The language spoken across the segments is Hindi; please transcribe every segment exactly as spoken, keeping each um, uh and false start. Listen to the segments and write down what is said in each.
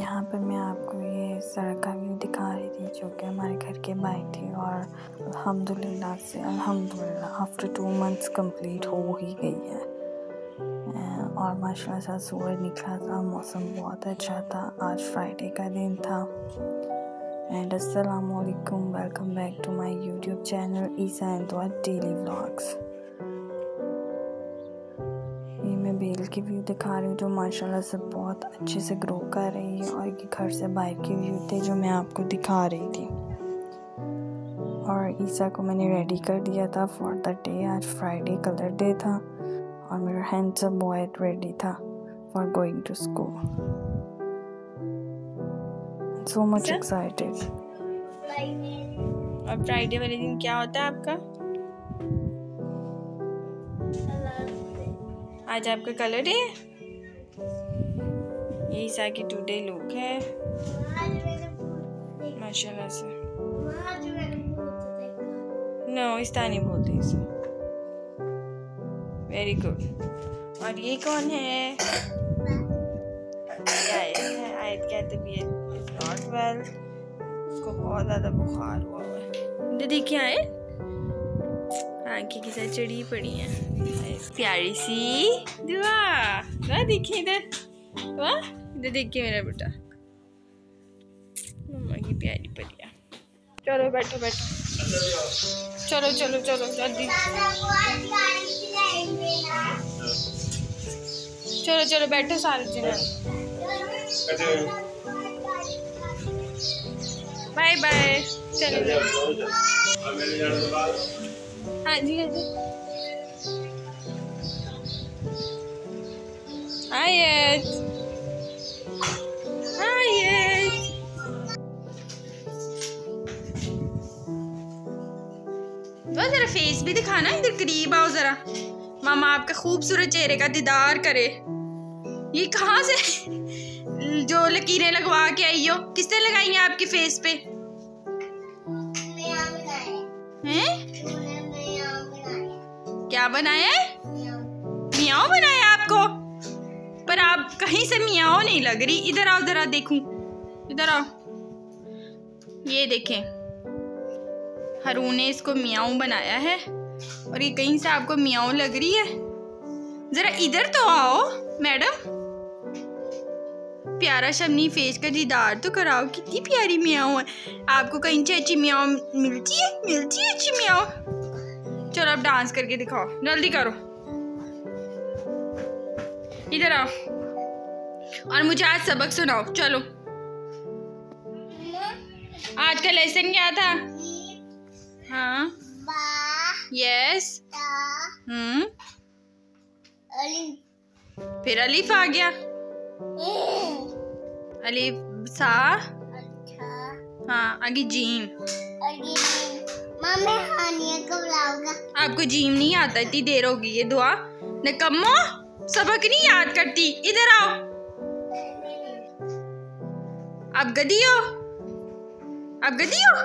यहाँ पर मैं आपको ये सड़क का व्यू दिखा रही थी जो कि हमारे घर के बाहर थी और अल्हम्दुलिल्लाह से अल्हम्दुलिल्लाह आफ्टर टू मंथ्स कंप्लीट हो ही गई है और माशाल्लाह से सूरज निकला था, मौसम बहुत अच्छा था। आज फ्राइडे का दिन था। एंड अस्सलामु अलैकुम, welcome back to my YouTube channel Isa and Dua daily vlogs. ये मैं बेल की व्यू दिखा रही हूँ जो माशाल्लाह से बहुत अच्छे से ग्रो कर रही है और ये घर से बाहर के व्यू थे जो मैं आपको दिखा रही थी। और ईसा को मैंने रेडी कर दिया था फॉर द डे। आज फ्राइडे कलर डे था और मेरा हैंडसम बॉय रेडी था for going to school. So much excited. और फ्राइडे वाले दिन क्या होता है आपका? आज आपका कलर डे है। ये ईसा की टुडे लुक है माशाल्लाह से। नो इस्तानी बोलते हैं इसे। Very good. और ये कौन है? आयत है। आयत क्या तबीयत इज नॉट वेल, उसको बहुत ज़्यादा बुखार हुआ हुआ है। इधर देखिए आयत आंखें के साथ चढ़ी पड़ी हैं। प्यारी सी दुआ दुआ देखिए इधर दुआ इधर देखिए मेरा बेटा मम्मा की प्यारी परिया। चलो बैठो बैठो चलो चलो चलो जल्दी चलो चलो बैठो सारे जने। Bye bye. चलो हाँ जी हाँ जी। आयत आयत तो जरा फेस भी दिखाना, इधर करीब आओ जरा, मामा आपका खूबसूरत चेहरे का दीदार करे। ये कहाँ से जो लकीरें लगवा के आई हो, किसने लगाई हैं आपके फेस पे? हैं? क्या बनाया है? मियाओ बनाया आपको? पर आप कहीं से मियाओ नहीं लग रही। इधर आओ जरा देखूं, इधर आओ। ये देखें हरू ने इसको मियाओ बनाया है और ये कहीं से आपको मियाओ लग रही है। जरा इधर तो आओ मैडम, प्यारा शमनी फेस का दीदार तो कराओ। कितनी प्यारी मियाओ है। आपको कहीं से अच्छी मियाओ मिलती है? मिलती है अच्छी मियाओ? चलो अब डांस करके दिखाओ, जल्दी करो। इधर आओ और मुझे आज सबक सुनाओ। चलो आज का लेसन क्या था? हाँ यस हम्म फिर अलीफ आ गया। अलीफ सा हाँ आगे जीम। मामा हानिया को बुलाऊंगा। आपको जीम नहीं आता, इतनी देर होगी। ये दुआ निकम्मो सबक नहीं याद करती। इधर आओ। आप गधी हो? आप गधी हो?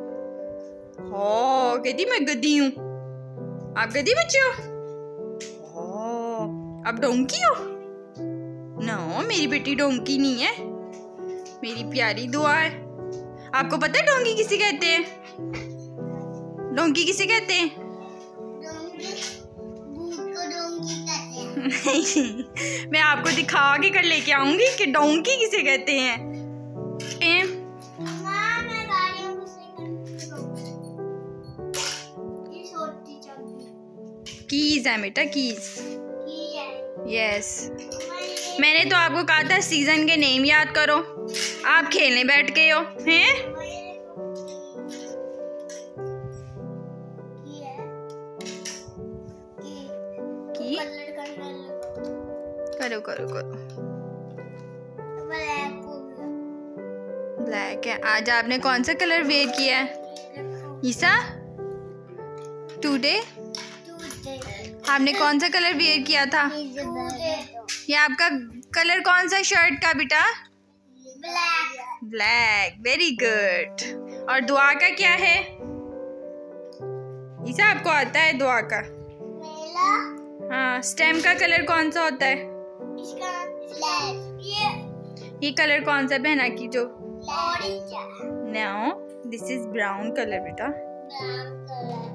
हो गधी, मैं गधी हूँ। आप गधी बच्चे हो? हो आप डोंकी हो? नो मेरी बेटी डोंकी नहीं है, मेरी प्यारी दुआ है। आपको पता है डोंकी किसे कहते हैं? डोंकी किसे कहते हैं? डोंकी भूत को डोंकी कहते हैं। मैं आपको दिखा के कर लेके आऊंगी कि डोंकी किसे कहते हैं। ए? माँ मैं गाड़ियों को से ये छोटी चौकी कीज है बेटा, कीज। की है। यस मैंने तो आपको कहा था सीजन के नेम याद करो, आप खेलने बैठ गए हो हैं? की करो करो करो। ब्लैक है। आज आपने कौन सा कलर वेयर किया है ईसा? टुडे आपने कौन सा कलर वेयर किया था? ये आपका कलर कौन सा शर्ट का बेटा? ब्लैक। Black, very good. और दुआ का क्या है ईसा? आपको आता है दुआ का? मेला। हाँ स्टेम का कलर कौन सा होता है? इसका ब्लैक। ये ये कलर कौन सा पहना की जो? Orange. Now this is brown colour बेटा। Brown colour.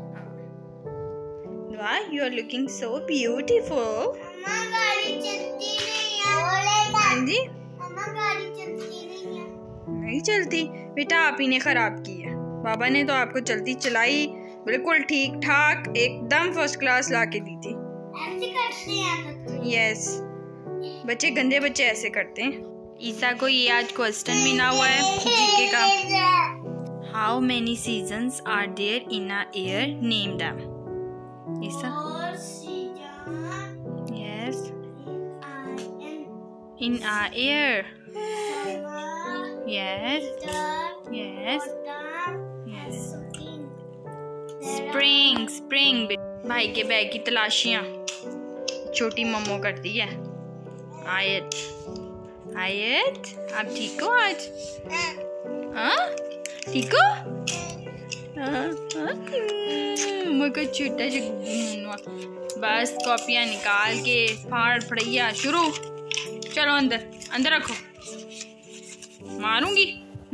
वाह, you are looking so beautiful. मम्मा गाड़ी चलती नहीं है। हाँ जी, मम्मा गाड़ी चलती नहीं है। नहीं चलती बेटा, आप ही ने खराब की है। बाबा ने तो आपको चलती चलाई बिल्कुल ठीक ठाक एकदम फर्स्ट क्लास ला के दी थी। ऐसे करते हैं बच्चे। यस, बच्चे गंदे बच्चे ऐसे करते हैं। ईसा को ये आज क्वेश्चन मिला हुआ है जीके का। How many seasons are there in a year, name them. Isa, और season yes, I N in a year, summer yes, winter yes, autumn yes, spring. Spring, spring. भाई के बैग की तलाशियां छोटी मम्मो करती है। आयत, आयत, आप ठीक हो आज? हाँ, ठीक हो? हाँ, हाँ। मम्मा का छोटा सा गुन्नुआ। बस कॉपियां निकाल के फाड़ फड़ैया शुरू। चलो अंदर, अंदर रखो, मारूंगी।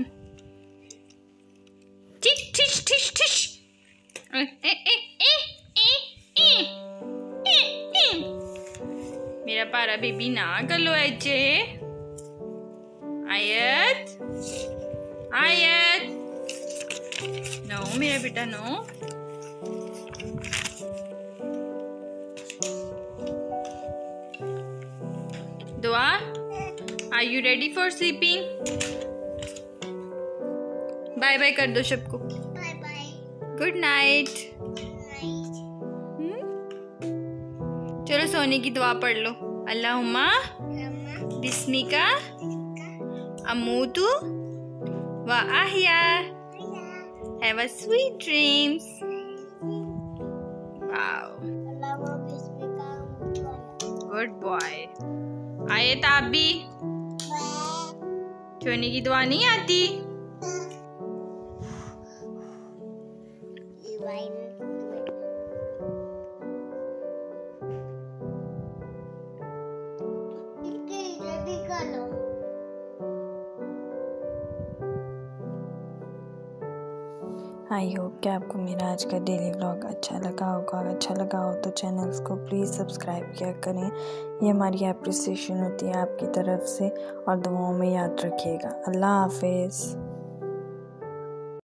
ठिश ठिश ठिश ठिश। ए, ए, ए, ए, ए, ए, ए, ए। मेरा पारा बेबी ना कर लो ऐसे। आयत, आयत, नो मेरा बेटा no. Dua, are you ready for sleeping? Bye bye कर दो सबको। Bye bye. Good night. Night. चलो सोने की दुआ पढ़ लो। अल्लाहुम्मा मम्मा बिस्मिका इसका अमूतु व अहया, have a sweet dreams. Wow, अल्लाह वो बिस्मिका मुझे। Good boy. आयत आप भी सोने की दुआ नहीं आती? आई होप कि आपको मेरा आज का डेली व्लॉग अच्छा लगा होगा। अच्छा लगा हो तो चैनल्स को प्लीज़ सब्सक्राइब किया करें, ये हमारी अप्रिसिएशन होती है आपकी तरफ से। और दुआओं में याद रखिएगा। अल्लाह हाफिज़।